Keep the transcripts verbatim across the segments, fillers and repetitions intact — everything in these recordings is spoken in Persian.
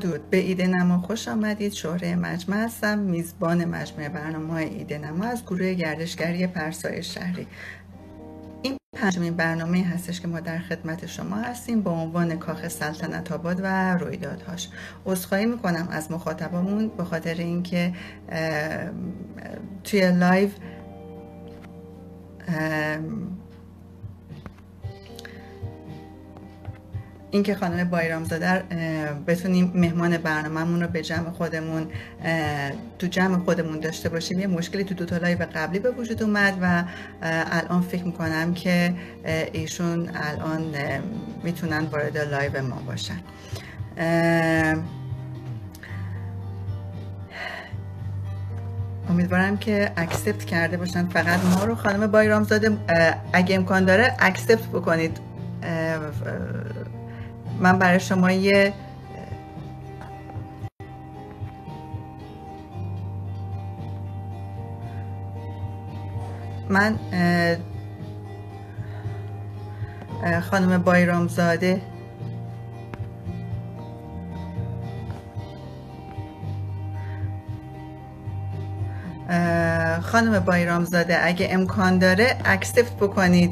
درود، به ایده نما خوش آمدید. شهره مجمع هستم، میزبان مجمع برنامه‌های ایده نما از گروه گردشگری پرسای شهری. این پنجمین برنامه هستش که ما در خدمت شما هستیم با عنوان کاخ سلطنت آباد و رویدادهاش. عذرخواهی میکنم از مخاطبامون به خاطر اینکه توی لایو اینکه خانم بایرامزاده بتونیم مهمان برنامه‌مون رو به جمع خودمون تو جمع خودمون داشته باشیم، یه مشکلی تو دو تا لایو قبلی به وجود اومد و الان فکر میکنم که ایشون الان میتونن وارد لایو ما باشن. امیدوارم که اکسپت کرده باشن فقط ما رو. خانم بایرامزاده اگه امکان داره اکسپت بکنید. من برای شما یه من خانم بایرامزاده خانم بایرامزاده اگه امکان داره اکسپت بکنید.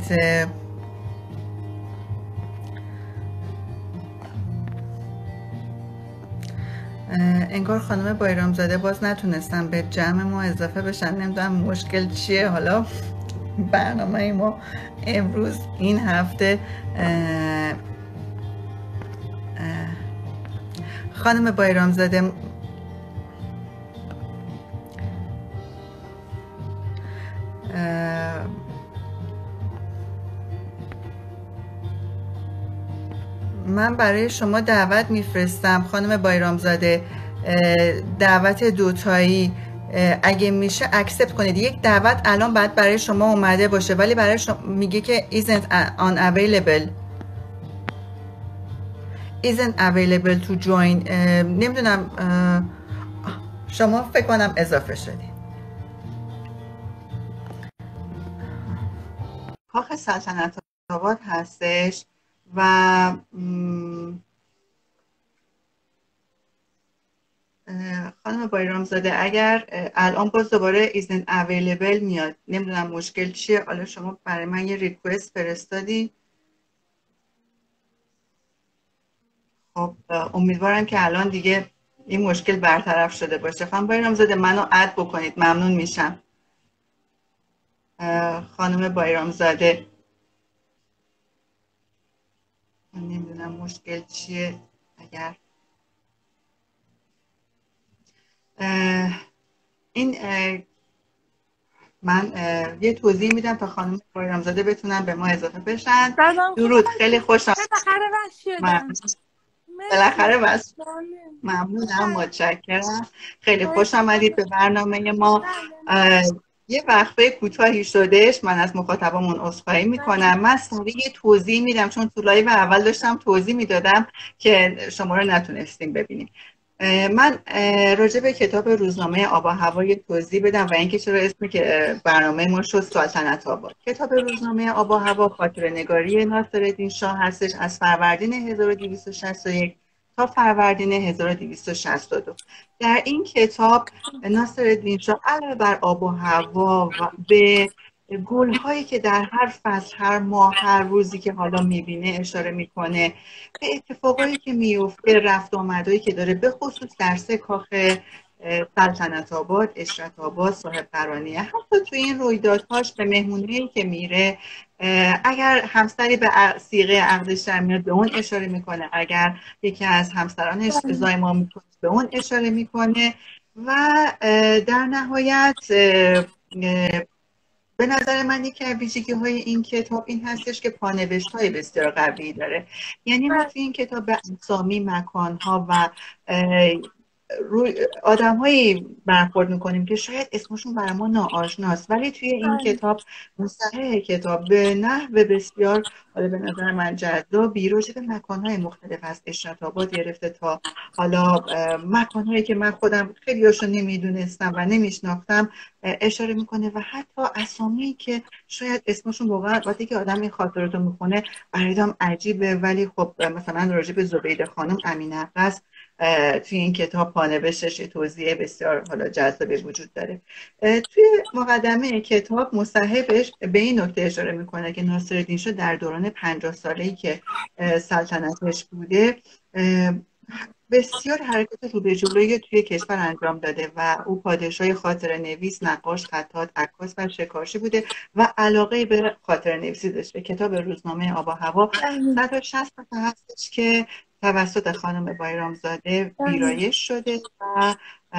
انگار خانم بایرامزاده باز نتونستن به جمع ما اضافه بشن، نمیدونم مشکل چیه. حالا برنامه ما امروز این هفته اه اه خانم بایرامزاده من برای شما دعوت میفرستم خانم بایرامزاده، دعوت دوتایی اگه میشه اکسپت کنید. یک دعوت الان بعد برای شما اومده باشه ولی برای شما میگه که isn't unavailable isn't available to join. نمیدونم شما فکر کنم اضافه شدید. کاخ سلطنت آباد هستش و خانم بایرامزاده اگر الان باز دوباره isn't available میاد، نمیدونم مشکل چیه. حالا شما برای من یه ریکوست فرستادی، خب امیدوارم که الان دیگه این مشکل برطرف شده باشه. خانم بایرامزاده منو اد بکنید، ممنون میشم. خانم بایرامزاده من نمیدونم مشکل چیه. اگر این من یه توضیح میدم تا خانم بایرامزاده بتونن به ما اضافه بشن. درود، خیلی خوشم بالاخره بس. ممنونم، متشکرم، خیلی خوش آمدید به برنامه ما. یه وقفه کوتاهی شدهش، من از مخاطبامون عذرخواهی میکنم. من سریع یه توضیح میدم چون تو لایو اول داشتم توضیح میدادم که شما رو نتونستیم ببینیم. من راجع به کتاب روزنامه آب و هوا یه توضیح بدم و اینکه چرا اسمی که برنامه ما شد سلطنت آباد. کتاب روزنامه آب و هوا خاطره‌نگاری ناصرالدین شاه هستش از فروردین هزار و دویست و شصت و یک تا فروردین هزار و دویست و شصت و دو. در این کتاب ناصرالدین شاه علاوه بر آب و هوا و به گل‌هایی که در هر فصل، هر ماه، هر روزی که حالا می‌بینه اشاره می‌کنه، به اتفاقایی که میفته، رفت آمدایی که داره، به خصوص در سه کاخ سلطنت آباد، اشرت آباد، صاحب قرانیه. حتی تو این رویدادهاش به مهمونی‌ای که میره، اگر همسری به صیغه عقدش در میاد به اون اشاره میکنه، اگر یکی از همسرانش زایمان میکنه به اون اشاره میکنه و در نهایت به نظر من یکی از ویژگی‌های این کتاب این هستش که پانوشت‌های بسیار قوی داره. یعنی ما توی این کتاب به اسامی، مکان‌ها و روی آدم‌هایی برخورد می‌کنیم که شاید اسمشون برای ما ناآشناست، ولی توی این کتاب مصحح کتاب به نحو بسیار حالا به نظر من جذابی راجع به مکان‌های مختلف از اشرت آباد گرفته تا حالا مکان‌هایی که من خودم خیلی‌هاشو نمی‌دونستم و نمی‌شناختم اشاره می‌کنه و حتی اسامی که شاید اسمشون واقعا وقتی که آدم این خاطرات رو می‌خونه برای آدم عجیبه، ولی خب مثلا راجع به زبیده خانم امین اقصی توی این کتاب پانوشتش توضیح بسیار حالا جذابی وجود داره. توی مقدمه کتاب مصححش به این نکته اشاره میکنه که ناصرالدین شاه در دوران پنجاه ساله‌ای که سلطنتش بوده بسیار حرکت رو به جلوی توی کشور انجام داده و او پادشاه خاطره نویس، نقاش، خطاط، عکاس و شکارچی بوده و علاقه به خاطره نویسی داشته. کتاب روزنامه آب و هوا صد و شصت صفحه هستش که توسط خانم بایرامزاده ویرایش شده و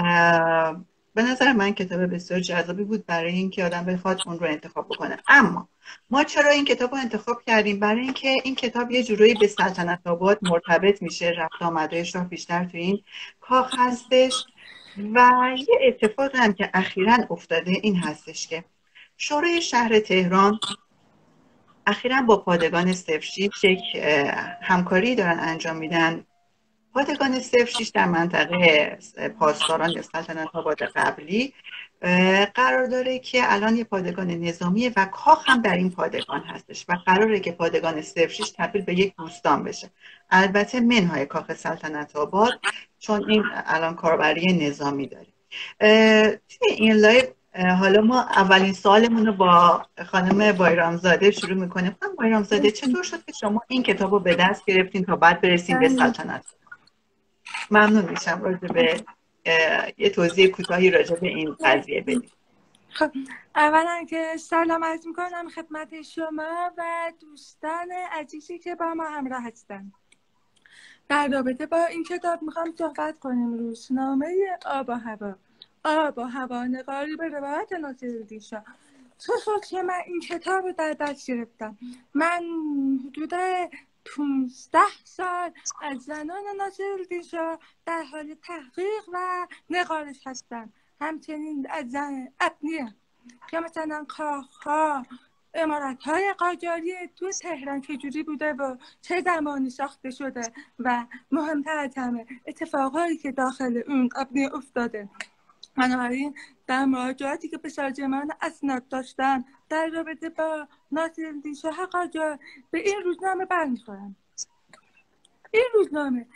به نظر من کتاب بسیار جذابی بود برای اینکه آدم بخواد اون رو انتخاب بکنه. اما ما چرا این کتاب رو انتخاب کردیم؟ برای اینکه این کتاب یه جورایی به سلطنت آباد مرتبط میشه، رفت آمده شاه بیشتر تو این کاخ هستش و یه اتفاق هم که اخیراً افتاده این هستش که شورای شهر تهران اخیراً با پادگان صفر شش یک همکاری دارن انجام میدن. پادگان صفر شش در منطقه پاسداران یا سلطنت آباد قبلی قرار داره که الان یه پادگان نظامیه و کاخ هم در این پادگان هستش و قراره که پادگان صفر شش تبدیل به یک بوستان بشه، البته منهای کاخ سلطنت آباد، چون این الان کاربری نظامی داره. توی این لایو حالا ما اولین سوالمون رو با خانم بایرامزاده شروع میکنیم. خانم بایرامزاده چطور شد که شما این کتاب رو به دست گرفتین تا بعد برسیم به سلطنت؟ ممنون میشم راجع به یه توضیح کوتاهی راجع به این قضیه بدید. خب اولا که سلام عرض میکنم خدمت شما و دوستان عزیزی که با ما همراه هستن. در رابطه با این کتاب میخوام صحبت کنیم. روزنامه آب و هوا، آب و هوا نگاری به روایت ناصرالدین شاه. چه شد که من این کتاب رو در دست گرفتم؟ من حدود پونزده سال از زنان ناصرالدین شاه در حال تحقیق و نگارش هستم. همچنین از زن ابنیه که مثلا کاخ‌ها، عمارت‌های قاجاری تو تهران چجوری بوده و چه زمانی ساخته شده و مهمتر از همه اتفاقایی که داخل اون ابنیه افتاده. بنابراین در مراجعاتی که به سازمان اسناد داشتم در رابطه با ناصرالدین شاه قاجار به این روزنامه برمیخورم. این روزنامه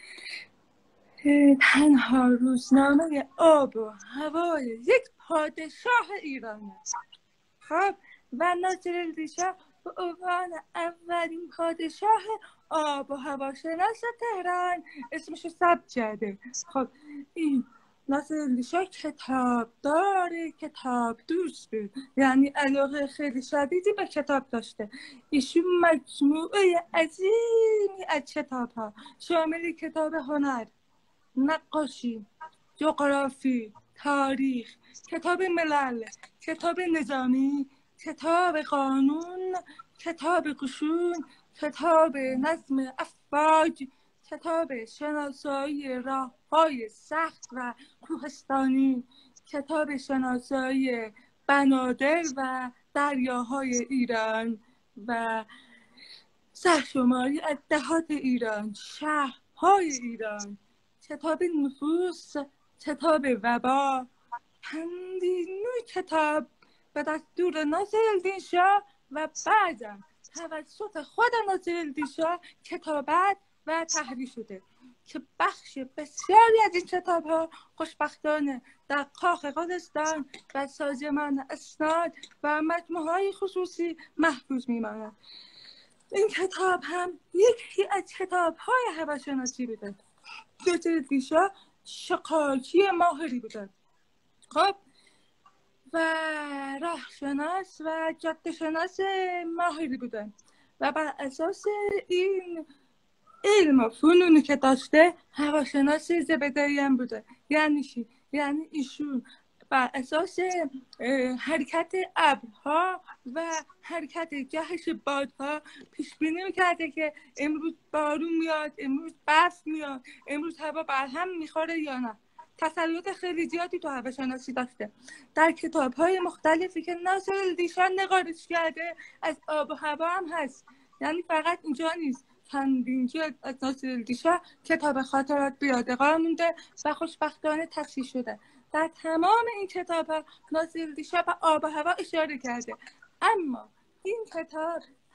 تنها روزنامه آب و هوای یک پادشاه ایران است. خب و ناصرالدین شاه به عنوان اولین پادشاه آب و هوا شناس تهران اسمش رو ثبت کرده. خب این ناصرالدین شاه کتاب داره، کتاب دوست بود، یعنی علاقه خیلی شدیدی به کتاب داشته. ایشون مجموعه عظیمی از کتاب ها شامل کتاب هنر، نقاشی، جغرافی، تاریخ، کتاب ملل، کتاب نظامی، کتاب قانون، کتاب قشون، کتاب نظم افواج، کتاب شناسایی راه‌های سخت و کوهستانی، کتاب شناسایی بنادر و دریاهای ایران و سرشماری از دهات ایران، شهرهای ایران، کتاب نفوس، کتاب وبا، چندین نوع کتاب به دستور ناصرالدین شاه و بعدم توسط خود ناصرالدین شاه کتابت و تحریر شده که بخش بسیاری از این کتاب ها خوشبختانه در کاخ قلستان و سازمان اسناد و مجموعه های خصوصی محفوظ میماند. این کتاب هم یکی از کتاب های هواشناسی بوده. ناصرالدین شاه شکارچی ماهری بوده، خب و راهشناس و جاده شناس ماهری بوده و بر اساس این علم و فنونی که داشته هواشناس زبده‌ای هم بوده. یعنی چی؟ یعنی ایشون بر اساس حرکت ابرها و حرکت جهش بادها پیش بینی می‌کرده که امروز بارون میاد، امروز برف میاد، امروز هوا برهم میخوره یا نه. تسلط خیلی زیادی تو هواشناسی داشته. در کتاب‌های مختلفی که ناصرالدین شاه نگارش کرده از آب و هوا هم هست. یعنی فقط اینجا نیست، چندین جلد از ناصرالدین شاه کتاب خاطرات به یادگار مونده و خوشبختانه تصحیح شده. در تمام این کتاب‌ها ناصرالدین شاه به آب و هوا اشاره کرده. اما این کتاب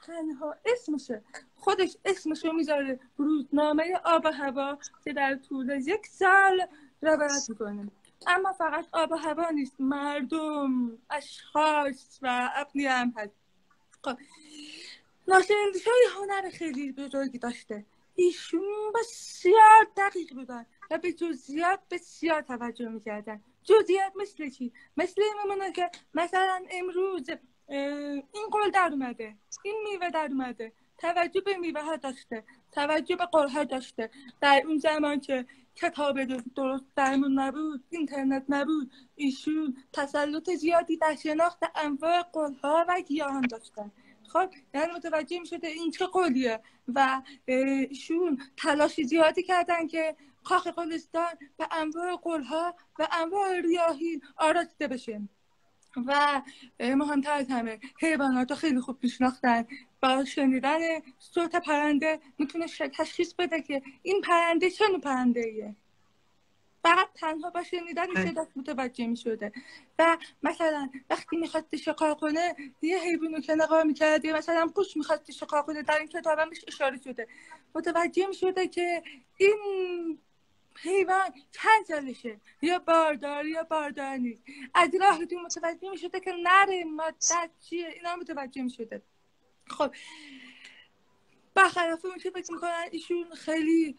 تنها اسمشه، خودش اسمشو میذاره روزنامه آب و هوا که در طول یک سال روایت میکنه. اما فقط آب و هوا نیست، مردم، اشخاص و ابنیه هم هست. خب ناصرالدین شاه هنر خیلی بزرگی داشته. ایشون بسیار دقیق بودن و به جزئیات بسیار توجه میکردن. جزئیات مثل چی؟ مثل این میمونه که مثلا امروز این گل در اومده، این میوه در اومده، توجه به میوه ها داشته، توجه به گل ها داشته. در اون زمان که کتاب درست درمون نبود، اینترنت نبود، ایشون تسلط زیادی در شناخت انواع گل ها و گیاهان داشتن. خب یعنی متوجه می شده این چه قولیه و ایشون تلاش زیادی کردن که کاخ گلستان به انواع گلها و انواع ریاحی آراسته بشه و مهمتر از همه حیوانات رو خیلی خوب میشناختن. با شنیدن صوت پرنده میتونه تشخیص بده که این پرنده چه نوع پرنده ایه. فقط تنها با شنیدن صدا متوجه می شده. و مثلا وقتی میخواد شکار کنه یه حیوانو که نگاه میکرد، مثلا قوش میخواد شکار کنه، در این کتاب هم اشاره شده، متوجه می شده که این حیوان چند سالشه، یا باردار یا باردار نیست. از راه دور متوجه می شده که نره مادر چیه، اینا متوجه می شده. خب برخلاف اون که فکر میکنن ایشون خیلی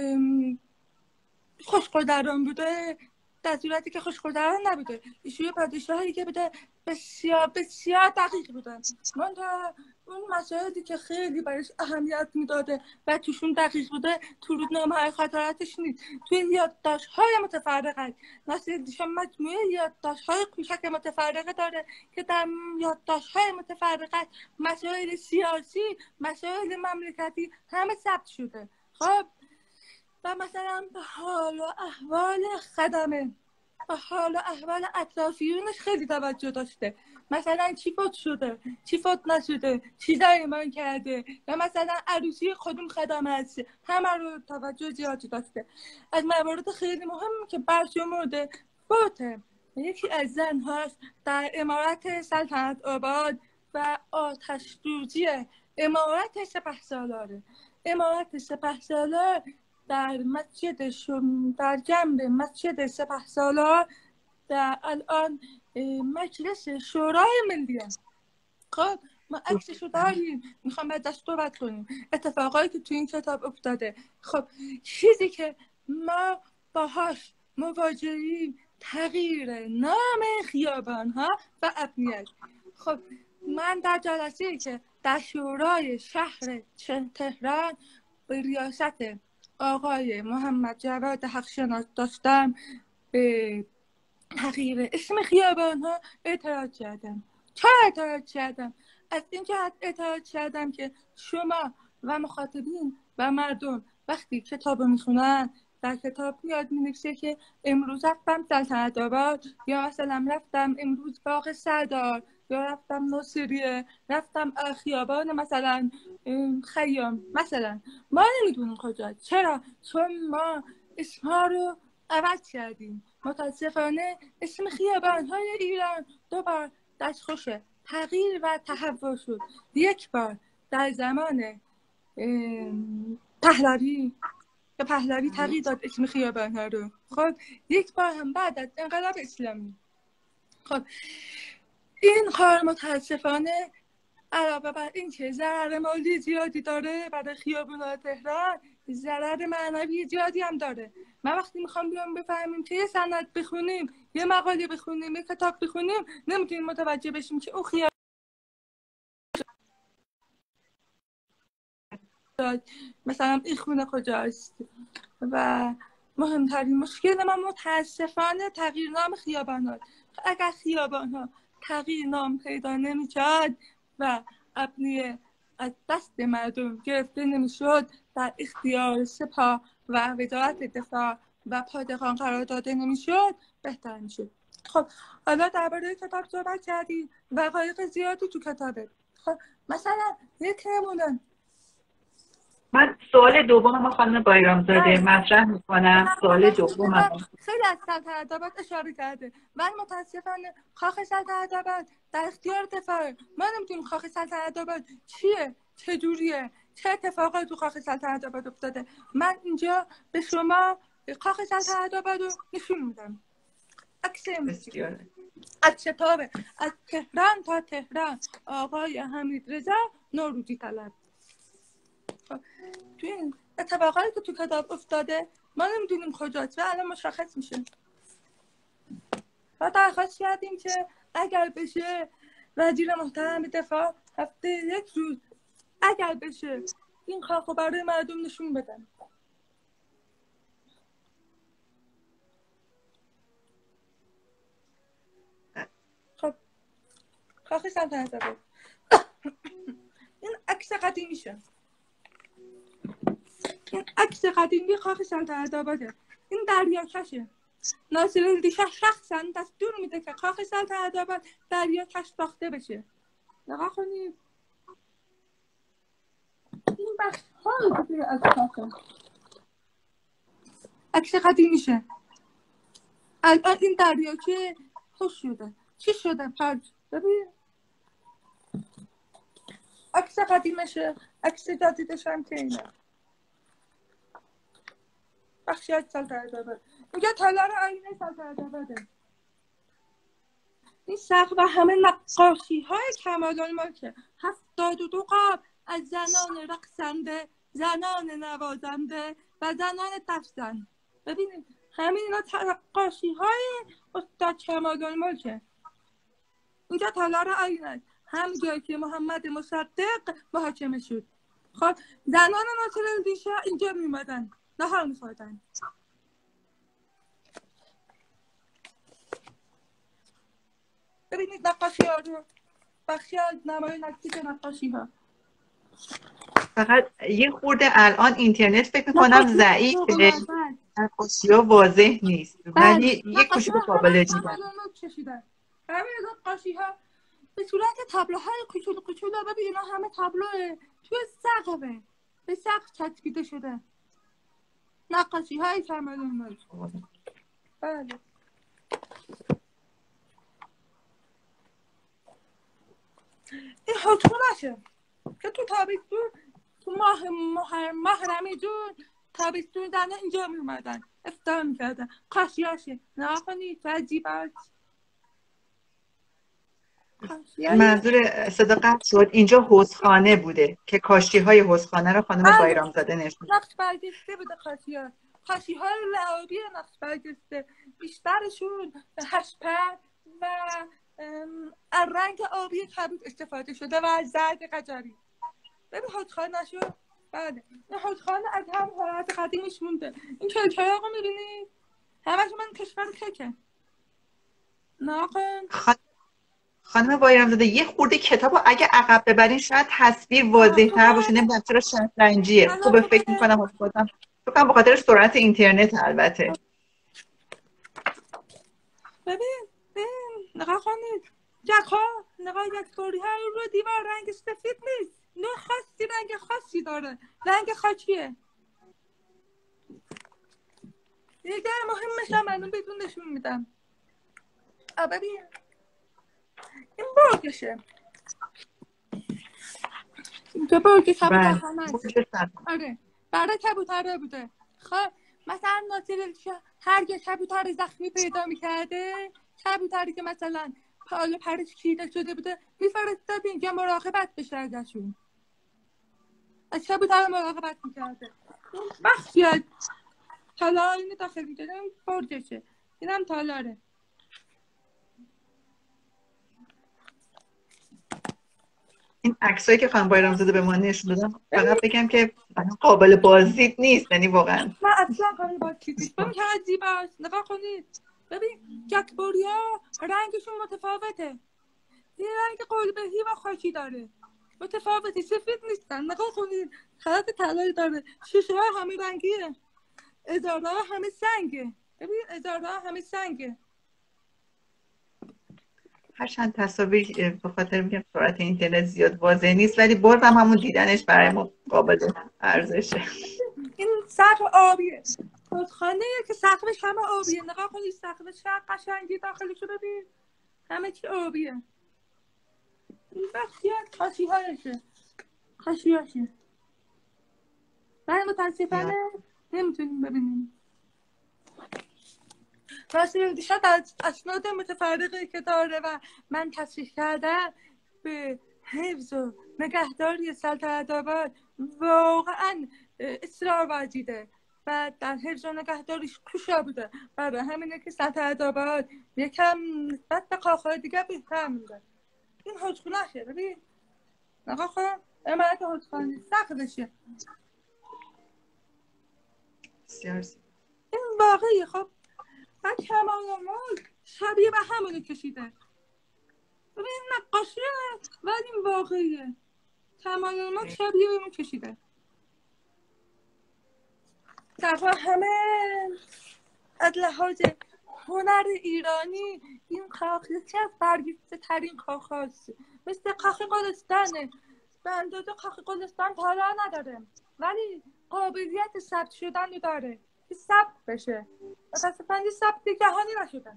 خوش‌گذران بوده، در صورتی که خوش‌گذران نبوده. ایشون پادشاهی که بوده بسیار بسیار دقیق بودن. من تا اون مسائلی که خیلی برایش اهمیت میداده و توشون دقیق بوده تو روزنامه‌های خاطراتش نیست، توی یادداشت‌های متفرقه. ناصرالدین شاه مجموعه یادداشت‌های کوچک متفرقه داره که در یادداشت‌های متفرقه مسائل سیاسی، مسائل مملکتی همه ثبت شده. خب و مثلا به حال و احوال خدمه، به حال و احوال اطرافیونش خیلی توجه داشته. مثلا چی فوت شده، چی فوت نشده، چی درمان کرده، یا مثلا عروسی کدوم خدمه هست، همه رو توجه زیادی داشته. از موارد خیلی مهم که برشمرده فوت یکی از زنهاش در امارت سلطنت آباد و آتش دوزی امارت سپهسالاره. امارت سپهسالار در مسجد شم در جنب مسجد سپهسالار در الان مجلس شورای ملی است. خب ما عکسشو داریم، میخوام بعد دست صحبت کنیم اتفاقایی که تو این کتاب افتاده. خب چیزی که ما باهاش مواجهیم تغییر نام خیابان ها و ابنیت. خب من در جلسه‌ای که در شورای شهر تهران به ریاست آقای محمد جواد حقشناس داشتم به تغییر اسم خیابان ها اعتراض کردم. چرا اعتراض کردم؟ از این جهت اعتراض کردم که شما و مخاطبین و مردم وقتی کتاب میخونن در کتاب میاد مینویسه که امروز رفتم سلطنت آباد، یا مثلا رفتم امروز باغ سردار، یا رفتم ناصریه، رفتم خیابان مثلا خیام مثلا. ما نمیدونیم کجا. چرا؟ چون ما اسمها رو عوض کردیم. متاسفانه اسم خیابان‌های ایران دو بار دستخوش تغییر و تحول شد. یک بار در زمان پهلوی که پهلوی تغییر داد اسم خیابان‌ها رو. خب یک بار هم بعد از انقلاب اسلامی. خب این کار متاسفانه علاوه بر این که ضرر مالی زیادی داره برای خیابان‌های تهران، ضرر معنوی زیادی هم داره. ما وقتی میخوام بیام بفهمیم که یه سند بخونیم، یه مقاله بخونیم، یه کتاب بخونیم، نمیتونیم متوجه بشیم که اون خیابان مثلا این خونه کجاست. و مهمترین مشکل ما متاسفانه تغییر نام خیابان ها. اگر خیابان ها تغییر نام پیدا نمی‌کرد و ابنیه از دست مردم گرفته نمیشد، در اختیار سپاه و وزارت دفاع و پادگان قرار داده نمیشد، بهتر میشد. خب حالا درباره کتاب صحبت کردیم، وقایق زیادی تو کتابه. خب مثلا یک نمونه من سوال دوم ما خانم بایرامزاده مطرح میکنم. سوال دوم من خیلی از سلطنت اشاره کرده. من متاسفانه کاخ سلطنت در اختیار دفاعه. ما نمیدونیم کاخ سلطنت چیه، چه جوریه، چه اتفاقاتی تو کاخ سلطنت افتاده. من اینجا به شما کاخ سلطنت رو نشون میدم. عکس از شتابه از تهران تا تهران آقای حمید رضا نوروزی طلب. تو این اتفاقاتی که تو کتاب افتاده ما نمیدونیم کجاست و الان مشخص میشه. ما درخواست کردیم که اگر بشه وزیر محترم دفاع هفته یک روز اگر بشه این کاخو برای مردم نشون بدن. خب کاخ سلطنت بود. این عکس قدیمیشه. این عکس قدیمی کاخ سلطنت آباده. این دریاچشه. ناصرالدین شاه شخصا دستور میده که کاخ سلطنت آباد دریاچش ساخته بشه. نگاه کنید. این بخش های دیگه از کاخه. عکس قدیمیشه. الان این دریاچه خوش شده. چی شده پرج؟ ببین. عکس قدیمشه. عکس جدیدش هم که اینه. بخشی از سلطنت آباد. میگه تالار آینه سلطنت آباده. این سقف و همه نقاشی های کمال الملک هفتاد و دو قاب از زنان رقصنده، زنان نوازنده و زنان دفزن. ببینید همین اینا نقاشی های استاد کمال الملک. اینجا تالار آینه هم جایی که محمد مصدق محاکمه شد. خب زنان ناصرالدین شاه اینجا میومدن نهار میخوردن. ببینید نقاشی ها رو. بخشی از نمای نزدیک نقاشی ها. فقط یه خورده الان اینترنت فکر میکنم ضعیفه، نقاشی ها واضح نیست ولی یه کوچولو قابل دیدن. همه نقاشی ها به صورت تابلوهای کوچولو کوچولو. ببین اینا همه تابلوه توی سقفه، به سقف چسبیده شده. نقاشی های کمال الملک. بله. این حتونشه که تو تابستون تو ماه محرم ماه رمضان تابستون زنه اینجا میومدن افطار میکردن. کاشیاشه نگاه کنید چه عجیب است. منظور صدا قطع شد. اینجا حوضخانه بوده که کاشی های حوضخانه رو خانم بایرامزاده نشون داد. نقش برگشته بوده کاشی ها. کاشی های لعابی نقش برگشته. بیشترشون هشپر و از رنگ آبی کبود استفاده شده و از زرد قجری. ببین حوضخانه شد. بله این حوضخانه از هم حالت قدیمش مونده. این کلکه ها رو میبینید همش من کشور کلکه ناقن. خانم بایرامزاده یه خورده کتابو اگه عقب ببرین شاید تصویر واضح تر باشه. نمیدونم چرا شطرنجیه. خوبه فکر میکنم خودم فکر به خاطر سرعت اینترنت. البته ببین ببین نگاه کنید جک ها نگاه یکطوری ها رو دیوار رنگ سفید نیست. نه خاصی رنگ خاصی داره. رنگ خاکیه. دیگه مهمش هم الان بدون نشون میدم. ببین این برگشه. اینجا برگ کبوترخانه است. آره برای کبوتره بوده. خب مثلا ناصرالدین شاه هر یه کبوتر زخمی پیدا میکرده، کبوتری که مثلا پال پرش کیده شده بوده میفرستاد اینجا مراقبت بشه ازشون. از کبوتر مراقبت میکرده. بخشی از تالار اینو داخل میده. این برگشه. اینم تالاره. این عکسایی که خانم بایرامزاده به ما نشون دادن فقط بگم که قابل بازدید نیست. یعنی واقعا من اصلا قابل بازدید نیست. ببین چقدر عجیب است. نگاه کنید. ببین جکبوریا رنگشون متفاوته. یه رنگ قلبه‌ای و خاکی داره. متفاوته. سفید نیستن. نگاه کنید. خط طلایی داره. شیشه ها همه رنگیه. اداره ها همه سنگه. ببین اداره ها همه سنگه. هرچند تصاویر به خاطر میگم سرعت اینترنت زیاد واضح نیست، ولی بازم همون دیدنش برای ما قابل ارزشه. این سقف آبیه، رودخانه که سقفش همه آبیه. نگاه کنید سقفش قشنگی داخلشو ببین، همه چی آبیه. این بخشی از خاشی هایشه، خاشی هاشه، ولی متاسفانه نمیتونیم ببینیم. ناصرالدین از اسناد متفرقی که داره و من تصریح کردم به حفظ و نگهداری سلطنت آباد واقعا اصرار ورزیده و در حفظ و نگهداریش کوشا بوده. برای همینه که سلطنت آباد یکم نسبت به کاخهای دیگه بهتر میده. این حجخونهشه، ببین نگاه کن، عمارت حجخانه سقفشه. این واقعیه. خب و کمال الملک شبیه به همونو کشیده. ببین نقاشیه ولی این واقعیه. کمال الملک شبیه به همون کشیده. در همه از لحاظ هنر ایرانی این کاخ یکی از برگزیده ترین کاخ هاست. مثل کاخ گلستانه، به اندازه کاخ گلستان تالا نداره ولی قابلیت ثبت شدن رو داره که ثبت بشه. متاسفانه ثبت جهانی نشده.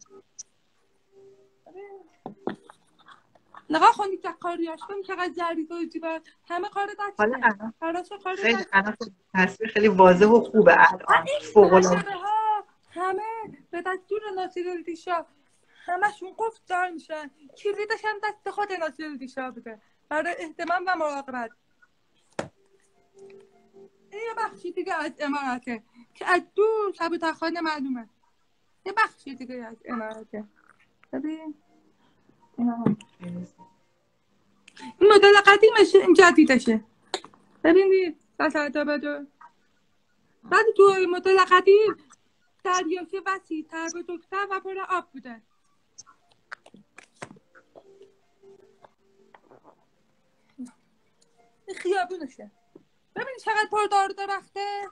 نگاه کنید که کاریاش کنید که قد جریده و جیبه همه کار دسته. خیلی الان تصویر خیلی واضح و خوبه الان فوق‌العاده. همه به دستور ناصرالدین شاه همشون قفل دار میشن. کلیدش هم دست خود ناصرالدین شاه بوده برای اهتمام و مراقبت. این یه بخشی دیگه از عمارته که از دور کبوترخانه معلومه. یه بخشی دیگه از عمارته. ببین این مدل قدیمشه، این جدیدشه. ببینید سلطنت آبادو. بعد تو مدل قدیم دریاچه وسیع‌تر، بزرگتر و پر آب بوده. این خیابونشه. ببینید چقدر پردار درخته.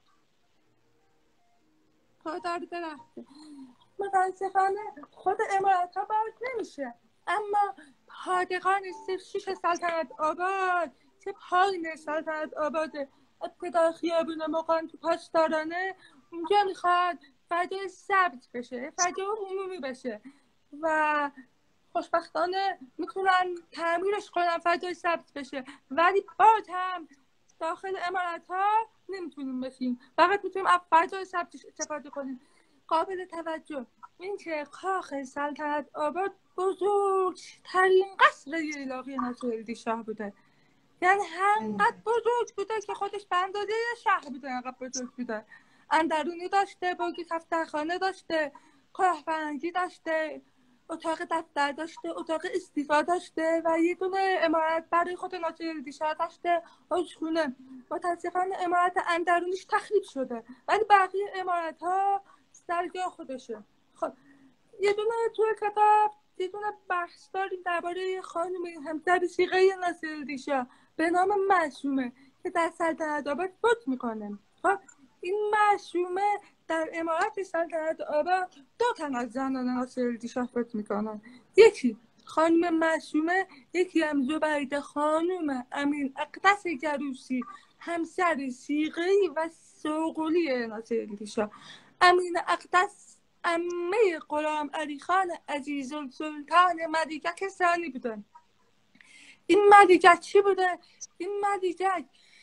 پردار درخته. متاسفانه خود عمارت ها باز نمیشه، اما پادگان صفر شش سلطنت آباد که پایین سلطنت آباد ابتدا خیابون مقام تو پاسدارانه، اونجا میخواد فضای ثبت بشه، فضای عمومی بشه و خوشبختانه میتونن تعمیرش کنن فضای ثبت بشه، ولی باز هم داخل عمارت ها نمیتونیم بشیم، فقط میتونیم از فضای ثبتش استفاده کنیم. قابل توجه این که کاخ سلطنت آباد بزرگترین قصر ییلاقی ناصرالدین شاه بوده. یعنی همقدر بزرگ بوده که خودش به اندازه شهر بوده، انقدر بزرگ بوده. اندرونی داشته، باقی دفترخانه داشته، کلاهبرنگی داشته، اتاق دفتر داشته، اتاق استیفا داشته و یه دونه عمارت برای خود ناصرالدین شاه داشته، حجخونه. متاسفانه عمارت اندرونیش تخریب شده ولی بقیه عمارت ها در جای خودشه. خب یه دونه توی کتاب یه دونه بحث داریم درباره خانم همسر شیقه ناصرالدین شاه به نام معصومه که در سلطنت آباد فوت میکنه. خب این معصومه در عمارت سلطنت آباد دو تن از زنان ناصرالدین شاه فوت میکنن. یکی خانم معصومه، یکی هم زبیده خانم امین اقدس گروسی، همسر شیقه‌ای و سوغلی ناصرالدین شاه. امین اقدس عمه غلام علی خان عزیزالسلطان ملیکک ثانی بودن. این ملیکک چی بوده؟ این ملیکک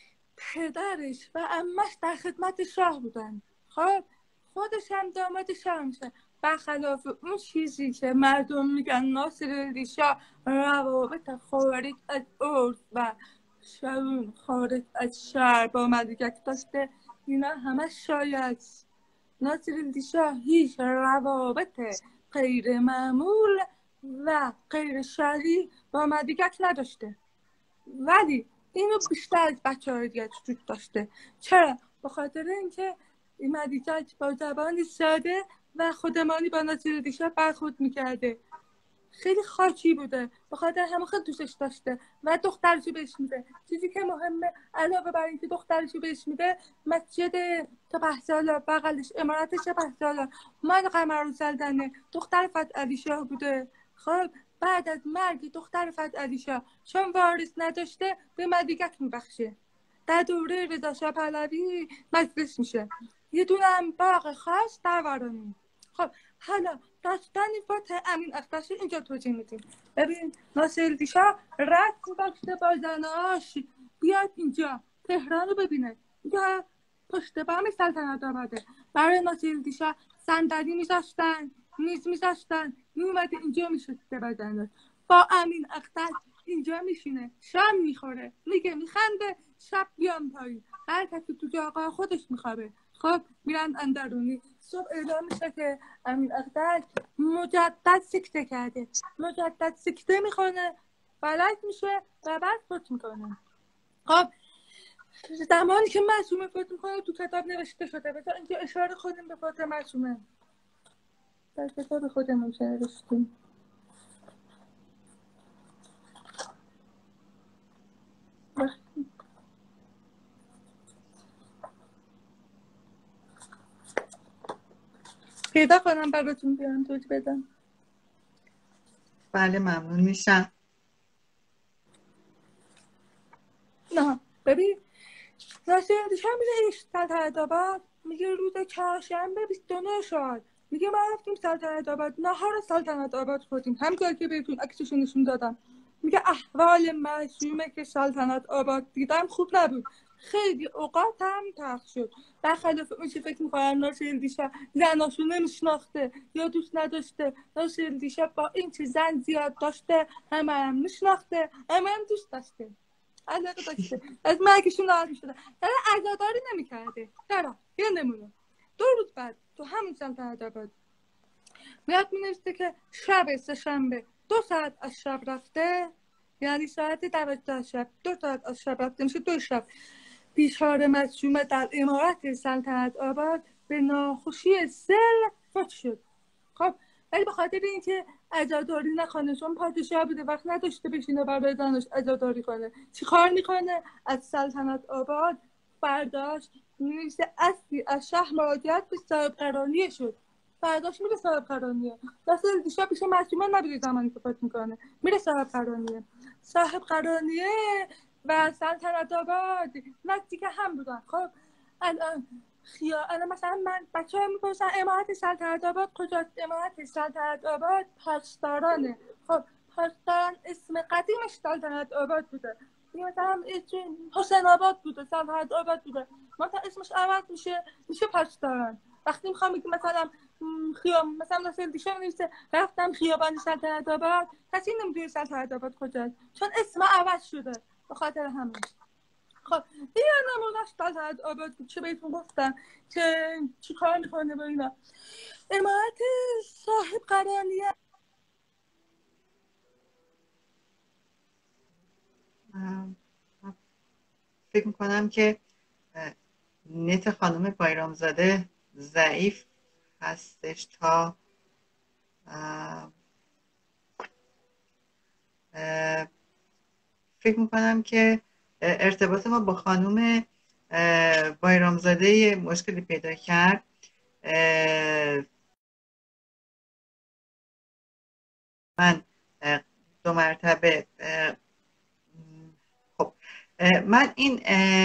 پدرش و عمش در خدمت شاه بودن. خب خودش هم داماد شاه میشه. برخلاف اون چیزی که مردم میگن ناصرالدین شاه روابط خارج از عرف و شرون خارج از شهر با ملیکک داشته، اینا همه شاید. ناصرالدین شاه هیچ روابط غیر معمول و غیر شرعی با ملیکک نداشته، ولی اینو بیشتر از بچه های دیگه وجود داشته. چرا؟ به خاطر اینکه این ملیکک با زبان ساده و خودمانی با ناصرالدین شاه برخورد میکرده. خیلی خاکی بوده، به خاطر همه خیلی دوستش داشته و دخترشو بهش میده. چیزی که مهمه علاوه بر اینکه دخترشو بهش میده، مسجد سپه سالار بغلش، عمارت سپه سالار مال قمرالسلطنه دختر فتحعلی شاه بوده. خب بعد از مرگ دختر فتحعلی شاه چون وارث نداشته به ملیکت میبخشه. در دوره رضا شاه پهلوی مجلس میشه، یه دونه هم باغ خاص در ورامین. خب حالا داستانی فات امین اخترش اینجا توضیح میدیم. ببین ناصرالدین شاه رفت داشته با زناش بیاد اینجا تهران رو ببینه. اینجا پشت بام سلطنت آباده. برای ناصرالدین شاه صندلی میذاشتن، میز میذاشتن، میومده اینجا میشسته با زناش. با امین اختر اینجا میشینه، شام میخوره، میگه میخنده، شب بیام پایین، هر کسی تو جاقا خودش میخوابه. خب میرن اندرونی. صبح اعلام میشه که امین اختر مجدد سکته کرده، مجدد سکته میکنه، فلج میشه و بعد فوت میکنه. خب زمانی که معصومه فوت میکنه تو کتاب نوشته شده، بذار اینجا اشاره کنیم به فوت معصومه، در کتاب خودمون چه نوشتیم. پیدا کنم براتون بیارم توضیح بدم. بله ممنون میشم. نه ببین ناصرالدین شاه میره سلطنت آباد، میگه روز چهارشنبه بیست و نه شد، میگه ما رفتیم سلطنت آباد، نهار سلطنت آباد خوردیم، همونطور که بهتون عکسشو نشون دادم. میگه احوال معصومه که سلطنت آباد دیدم خوب نبود، خیلی اوقاتم تلخ شد. برخلاف اون چه فکر میکنن ناصرالدین شاه زناشو نمیشناخته یا دوست نداشته، ناصرالدین شاه با این چه زن زیاد داشته، همه هم میشناخته، همه هم دوست داشته، علاقه داشته، از مرگشون راضی شده، در عزاداری نمیکرده. چرا؟ یه نمونه دو روز بعد تو همون سلطنت آباد میاد مینوشته که شب سه‌شنبه دو ساعت از شب رفته، یعنی ساعت دوازده شب دو ساعت از شب رفته، میشه دو شب. بیچاره معصومه در امارت سلطنت آباد به ناخوشی سل فوت شد. خب ولی به خاطر اینکه عزاداری نکنه، چون پادشاه بوده، وقت نداشته بشینه برای زنش عزاداری کنه، چیکار میکنه؟ از سلطنت آباد برداشت می‌نویسه اصلی از شهر مراجعت به صاحب قرانیه شد. برداشت میره صاحب قرانیه. ناصرالدین شاه پیش معصومه نبوده زمانی که فوت میکنه، میره صاحب قرانیه. صاحب قرانیه و سلطنت آباد نزدیک هم بودن. خب الان خیا الان مثلا من بچه ها میپرسن امارت سلطنت آباد کجاست؟ امارت سلطنت آباد پاسدارانه. خب پاسداران اسم قدیمش سلطنت آباد بوده، مثلا حسین آباد بوده، سلطنت آباد بوده، مثلا اسمش عوض میشه میشه پاسداران. وقتی میخوام بگم مثلا خیام مثلا ناصرالدین شاه می‌نویسه رفتم خیابان سلطنت آباد، کسی نمیدونه سلطنت آباد کجاست، چون اسم عوض شده به خاطر همین. خب دیگه نمونش سلطنت آباد بود. چه بهتون گفتم که چی کار میکنه با اینا. امارت صاحب قرانیه. فکر میکنم که نت خانم بایرامزاده ضعیف هستش تا فکر میکنم که ارتباط ما با خانم بایرامزاده مشکلی پیدا کرد. من دو مرتبه خب من این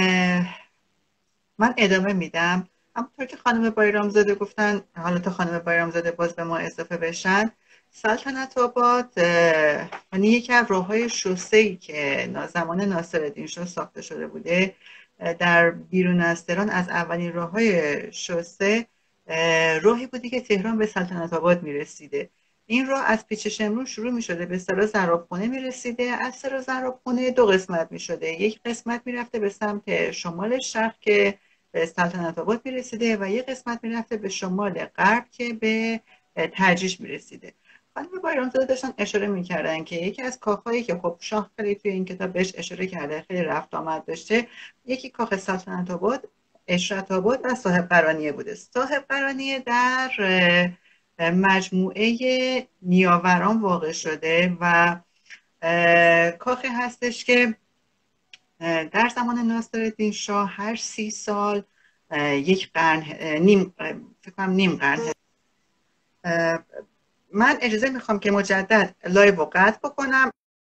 من ادامه میدم. همونطور که خانم بایرامزاده گفتن، حالا تا خانم بایرامزاده باز به ما اضافه بشن، سلطنت آباد یعنی یکی از راههای شوسه‌ای که زمان ناصرالدین شاه ساخته شده بوده در بیرون از تهران، از اولین راههای شوسه راهی بوده که تهران به سلطنت آباد میرسیده. این راه از پیچ شمرون شروع می شده، به سرا زرابخونه می رسیده، از سرا زرابخونه دو قسمت می شده، یک قسمت می رفته به سمت شمال شرق که به سلطنت آباد می رسیده و یک قسمت می رفته به شمال غرب که به ترجیش می رسیده. خانم بایرامزاده داشتن اشاره می کردن که یکی از کاخهایی که خب شاه خیلی توی این کتاب بهش اشاره کرده، خیلی رفت آمد داشته، یکی کاخ سلطنت آباد، اشرت آباد و صاحب قرانیه بوده. صاحب قرانیه در مجموعه نیاوران واقع شده و کاخی هستش که در زمان ناصرالدین شاه هر سی سال یک قرن نیم فکر کنم نیم قرن من اجازه میخوام که مجدد لایو رو قطع بکنم،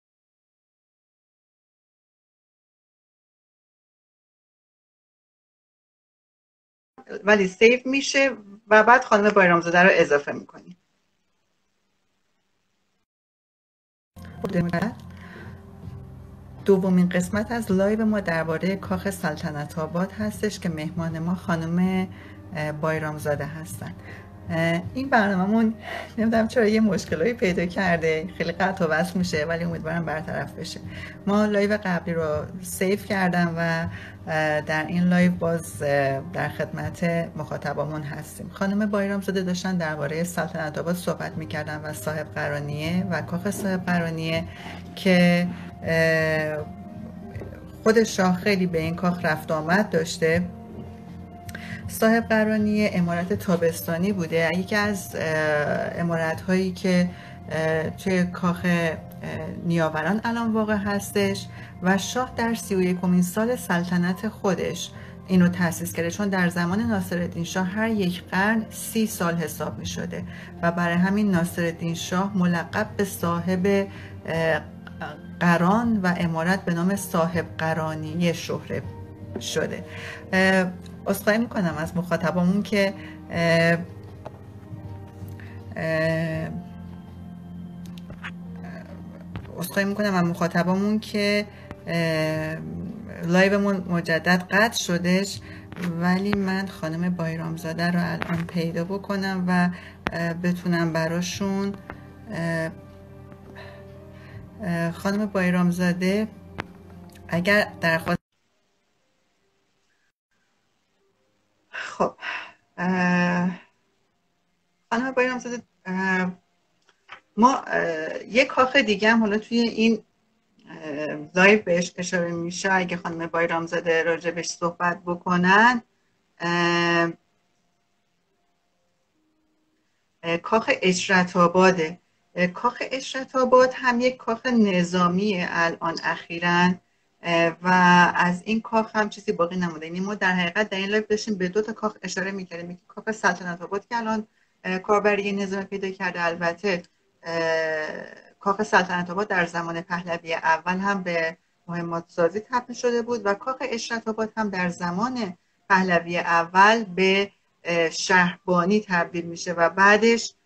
ولی سیو میشه و بعد خانم بایرامزاده رو اضافه میکنیم. دومین قسمت از لایو ما درباره کاخ سلطنت آباد هستش که مهمان ما خانم بایرامزاده هستن. این برنامه‌مون نمیدونم چرا یه مشکلایی پیدا کرده، خیلی قطع و وصل میشه، ولی امیدوارم برطرف بشه. ما لایو قبلی رو سیو کردم و در این لایو باز در خدمت مخاطبامون هستیم. خانم بایرامزاده داشتن درباره سلطنت آباد صحبت میکردن و صاحب قرانیه و کاخ صاحب قرانیه که خود شاه خیلی به این کاخ رفت آمد داشته. صاحب قرانیه عمارت تابستانی بوده، یکی از عمارت هایی که توی کاخ نیاوران الان واقع هستش و شاه در سی و یکمین سال سلطنت خودش اینو تأسیس کرده، چون در زمان ناصرالدین شاه هر یک قرن سی سال حساب می شده و برای همین ناصرالدین شاه ملقب به صاحب قران و عمارت به نام صاحب قرانیه شهره شده. عذرخواهی میکنم از مخاطبامون که عذرخواهی میکنم از مخاطبامون که لایومون مجدد قطع شدش، ولی من خانم بایرامزاده رو الان پیدا بکنم و بتونم براشون. خانم بایرامزاده اگر درخواست خب خانم بایرامزاده، ما یک کاخ دیگه هم حالا توی این لایو بهش اشاره میشه، اگه خانم بایرامزاده راجع بهش صحبت بکنن. کاخ اشرت آباده. کاخ اشرت آباد هم یک کاخ نظامیه الان اخیراً و از این کاخ هم چیزی باقی نمونده. یعنی ما در حقیقت در این لایو داشتیم به دو تا کاخ اشاره میکردیم، یکی کاخ سلطنت آباد که الان کاربری نظامی پیدا کرده. البته کاخ سلطنت آباد در زمان پهلوی اول هم به مهمات سازی تبدیل شده بود و کاخ اشرت آباد هم در زمان پهلوی اول به شهربانی تبدیل میشه و بعدش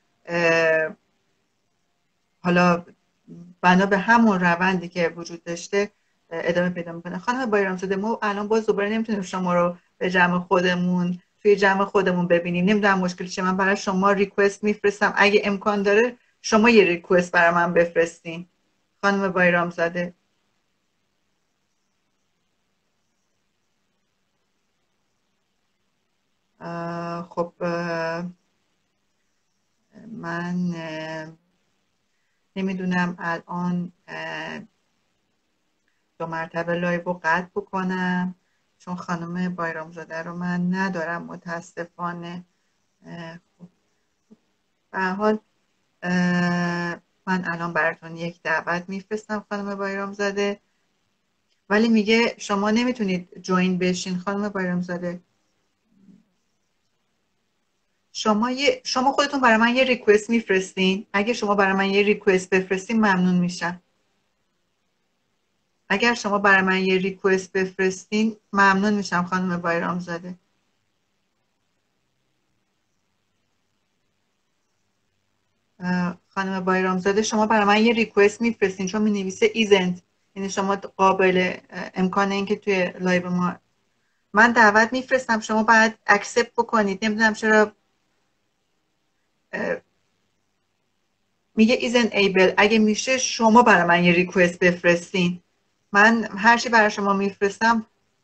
حالا بنا به همون روندی که وجود داشته ادامه پیدا میکنه. خانم بایرامزاده، ما الان باز دوباره نمیتونیم شما رو به جمع خودمون توی جمع خودمون ببینیم. نمیدونم مشکل چیه. من برای شما ریکوست میفرستم، اگه امکان داره شما یه ریکوست برای من بفرستین خانم بایرامزاده. خب من نمیدونم الان دو مرتبه لایو رو قطع بکنم چون خانم بایرامزاده رو من ندارم متاسفانه. خب به هر حال من الان براتون یک دعوت میفرستم خانم بایرامزاده، ولی میگه شما نمیتونید جوین بشین. خانم بایرامزاده، شما یه شما خودتون برای من یه ریکوست میفرستین؟ اگه شما برای من یه ریکوست بفرستین ممنون میشم. اگر شما برای من یه ریکوست بفرستین ممنون میشم خانم بایرامزاده. خانم بایرامزاده، شما برای من یه ریکوست میفرستین چون می نویسه ایزنت، یعنی شما قابل امکان اینکه توی لایو ما من دعوت میفرستم شما باید اکسپت بکنید. نمیدونم چرا میگه ایزن ایبل. اگه میشه شما برای من یه ریکوست بفرستین. من هر چی برای شما میفرستم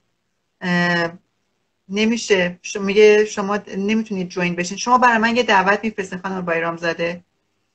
نمیشه. میگه شما نمیتونید جوین بشین. شما برای من یه دعوت میفرستین خانم بایرامزاده.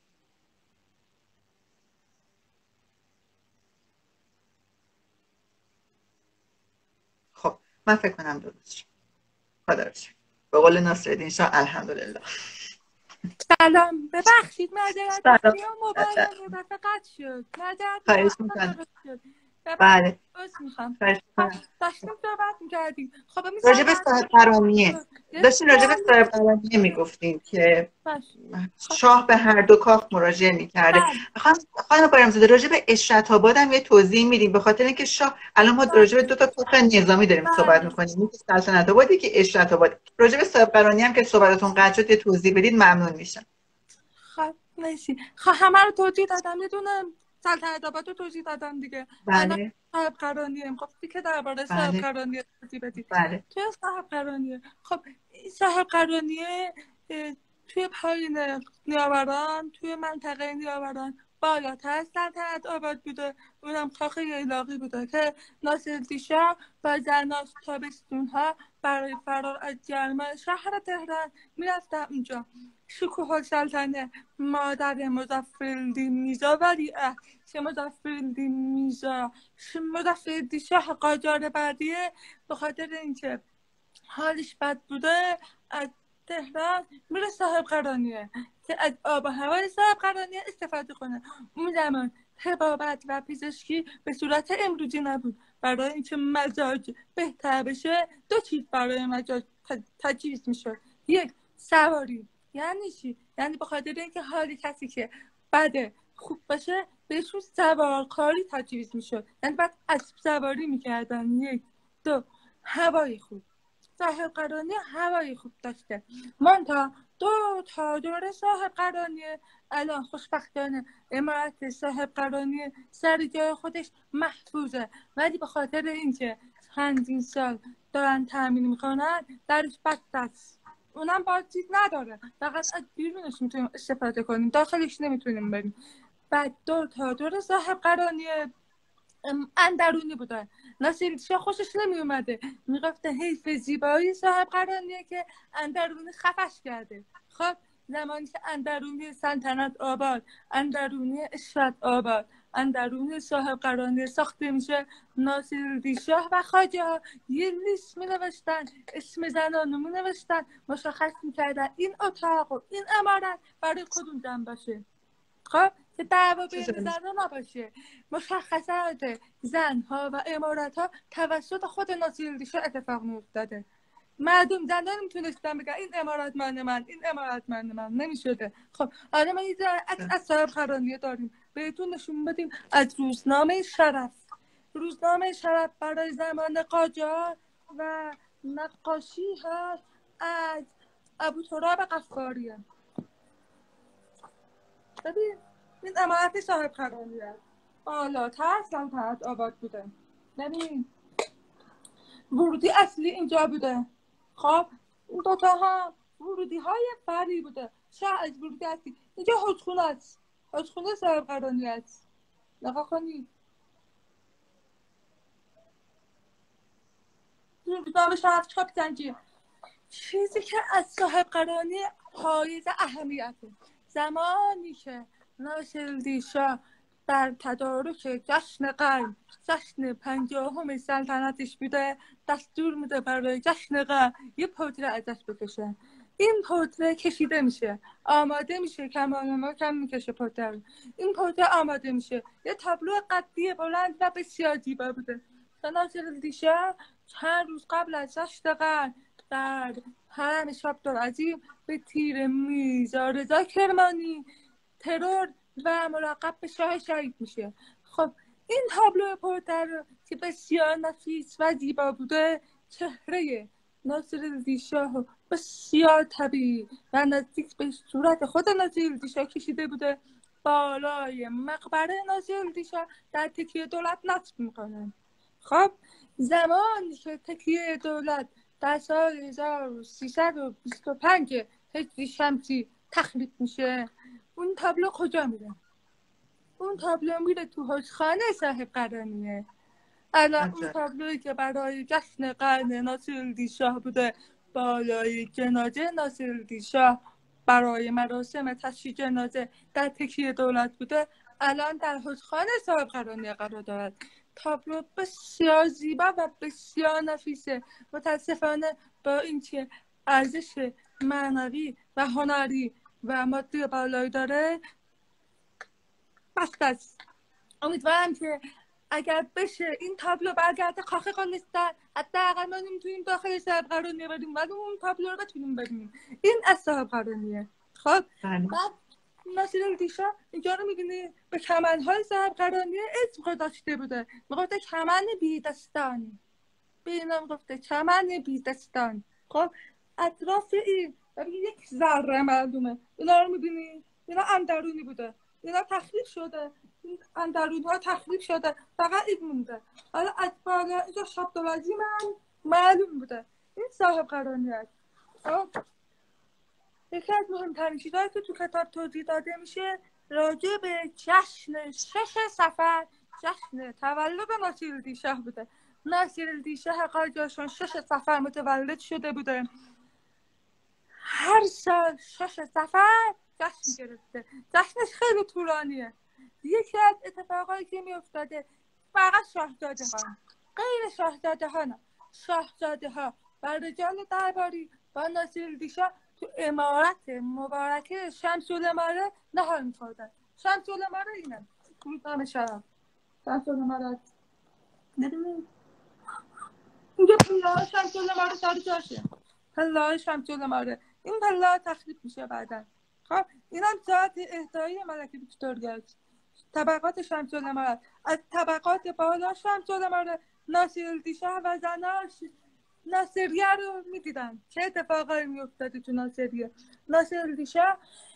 خب من فکر کنم درست شد. خدا رو شکر. به قول ناصرالدین شاه الحمدلله. سلام، ببخشید معذرت میخوام، موبایلم یه دفعه قطع شد. معذرت خواهش میخوام. میکنم. بله از میخوام خواهش می‌کنم. داشتیم صحبت میکردیم. خب راجع به صاحب قرانیه داشتیم راجع به صاحب قرانیه میگفتیم که شاه به هر دو کاخ مراجعه میکرده. خانم بارمزاده راجع به اشرت آباد هم یه توضیح میدیم، به خاطر اینکه شاه الان ما راجع به دو تا کاخ نظامی داریم صحبت میکنیم، یکی سلطنت آباد یکی اشرت آباد. راجع به صاحب قرانی هم که صحبتتون قطع شد یه توضیح بدید ممنون میشم. خب مرسی. خب همه رو توضیح دادم، یه دونه سلطنت آباد رو توضیح دادم دیگه. بله صاحب قرانیه گفتی که درباره صاحب بله قرانیه توضیح بدید. بله توی صاحب قرانیه خب صاحب قرانیه توی پایین نیاوران، توی منطقه نیاوران بالاتر سلطنت آباد بوده، اونم کاخ ییلاقی بوده که ناصرالدین شاه با زناش تابستونها برای فرار از گرما شهر تهران میرفتن اونجا. شکوه السلطنه مادر مظفرالدین میرزا ولیعهد که مظفرالدین میرزا مظفرالدین شاه قاجار بعدیه، به خاطر اینکه حالش بد بوده از تهران میره صاحب قرانیه که از آب و هوای صاحب قرانیه استفاده کنه. اون زمان طبابت و پزشکی به صورت امروزی نبود. برای اینکه مزاج بهتر بشه دو چیز برای مزاج تجویز میشد. یک، سواری. یعنی چی؟ یعنی به خاطر اینکه حالی کسی که بده خوب باشه بهشون سوارکاری تجویز میشد، یعنی بعد اسب سواری میکردن. یک. دو، هوای خوب. صاحب قرانی هوای خوب داشته. من تا دو تا دوره صاحب قرانیه الان خوشبختانه عمارت صاحب قرانیه سر جای خودش محفوظه، ولی به خاطر اینکه چندین سال دارن تامین میکنن درش بد است. اونم بازدید نداره، فقط از بیرونش میتونیم استفاده کنیم، داخلش نمیتونیم بریم. بعد دو تا دوره صاحب قرانیه اندرونی بودن. ناصرالدین شاه خوشش نمی اومده، میگفته حیف زیبایی صاحب قرانیه که اندرونی خفش کرده. خب زمانی که اندرونی سلطنت آباد، اندرونی اشرت آباد، اندرونی صاحب قرانیه ساخته میشه، ناصرالدین شاه و خواجه ها یه لیست می نوشتن، اسم زنانو می نوشتن، مشخص میکردن این اتاق و این عمارت برای کدوم زن باشه. خب که دعوا بین زنها نباشه. مشخصات زنها و امارتها توسط خود ناصرالدین شاه اتفاق میافتاده. مردم زنها نمیتونستن بگن این امارت من من این امارت من من نمیشده. خب حالا ما یه عکس از صاحب قرانیه داریم بهتون نشون بدیم از روزنامه شرف. روزنامه شرف برای زمان قاجار و نقاشی ها از ابوتراب غفاریه. ببین این عمارت صاحب قرانیه بالاتر سلطنت آباد بوده. ببین ورودی اصلی اینجا بوده. خب این دوتا ها ورودی های فرعی بوده. شاه از ورودی اصلی اینجا حوضخونه است، حوضخونه صاحب قرانیه است. نگاه کنید روزنامه شرف چاپ زنجیره. چیزی که از صاحب قرانیه حایز اهمیته، زمانی که ناصرالدین شاه در تدارک جشن قرن، جشن پنجاهم سلطنتش بوده، دستور میده برای جشن قرن یه پورتره ازش بکشه. این پورتره کشیده میشه، آماده میشه، کمانما کم میکشه پورتره. این پورتره آماده میشه، یه تابلو قدی بلند و بسیار زیبا بوده. ناصرالدین شاه چند روز قبل از جشن قرن در حرم شابدالعظیم به تیر میرزا رضا کرمانی ترور و ملقب به شاه شهید میشه. خب این تابلو پورتر که بسیار نفیس و زیبا بوده چهره ناصرالدین شاه بسیار طبیعی و نزدیک به صورت خود ناصرالدین شاه کشیده بوده. بالای مقبره ناصرالدین شاه در تکیه دولت نصب میکنن. خب زمانی که تکیه دولت در سال هزار و سیصد و بیست و پنج هجری شمسی تخلیق میشه، اون تابلو کجا میره؟ اون تابلو میره تو حوضخانه صاحب قرانیه. الان اون تابلویی که برای جشن قرن ناصرالدین شاه بوده بالای جنازه ناصرالدین شاه برای مراسم تشییع جنازه در تکیه دولت بوده، الان در حوضخانه صاحب قرانیه قرار دارد. تابلو بسیار زیبا و بسیار نفیسه. متاسفانه با اینکه ارزش معنوی و هنری و مادی بالایی داره بس است. امیدوارم که اگر بشه این تابلو برگرده کاخ گلستان، حداقل ما نمیتونیم داخل صاحب قرانیه بریم ولی اون تابلو رو بتونیم ببینیم. این از صاحب قرانیه. خب بعد ناصرالدین اینجا رو میبینی به کمرهای صاحب قرانیه اسم گذاشته بوده، میگفته کمر بیدستان، به اینا میگفته کمر بیدستان. خب اطراف این یک ذره معلومه، اینا رو میبینی اینا اندرونی بوده، اینا تخریب شده، این اندرونی ها تخریب شده، فقط این مونده. حالا از بالا اینجا شبدالعظیم من معلوم بوده، این صاحب قرانیه است. خب یکی از مهمترین چیزهایی که تو کتاب توضیح داده میشه راجع به جشن شش صفر، جشن تولد ناصرالدین شاه بوده. ناصرالدین شاه قاجارشان شش صفر متولد شده بوده، هر سال شش صفر جشن گرفته، جشنش خیلی طولانیه. یکی از اتفاقایی که میافتاده فقط شاهزاده ها، غیر شاهزاده ها نه، شاهزاده ها و رجال درباری با ناصرالدین شاه تو امارت مبارکه شمس الاماره نهار می‌خوردن. شمس الاماره اینه روزنامه شرف، شمس الاماره نمی‌دونی اینجا پله شمس الاماره سر جاشه، پله شمس الاماره، این پله تخریب میشه بعدن. خب اینم ساعت اهدایی ملکه ویکتوریا است. طبقات شمس الاماره، از طبقات بالا شمس الاماره ناصرالدین شاه و زناش ناصریه رو میدیدن چه اتفاقایی میافتاده تو ناصریه. ناصرالدین شاه